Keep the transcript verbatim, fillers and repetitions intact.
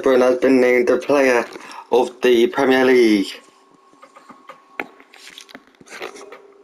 Bruyne has been named the Player of the Premier League.